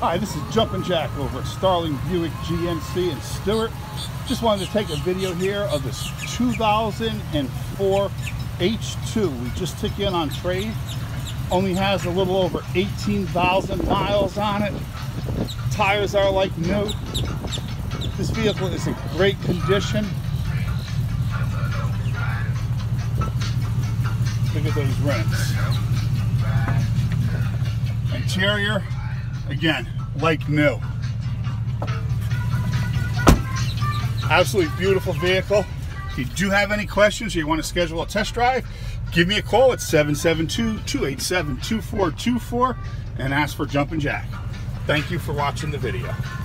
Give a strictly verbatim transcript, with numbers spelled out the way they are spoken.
Hi, this is Jumpin' Jack over at Starling, Buick, G M C, and Stuart. Just wanted to take a video here of this two thousand four H two. We just took in on trade. Only has a little over eighteen thousand miles on it. Tires are like new. This vehicle is in great condition. Look at those rims. Interior, again, like new. Absolutely beautiful vehicle. If you do have any questions or you want to schedule a test drive, give me a call at seven seven two, two eight seven, two four two four and ask for Jumpin' Jack. Thank you for watching the video.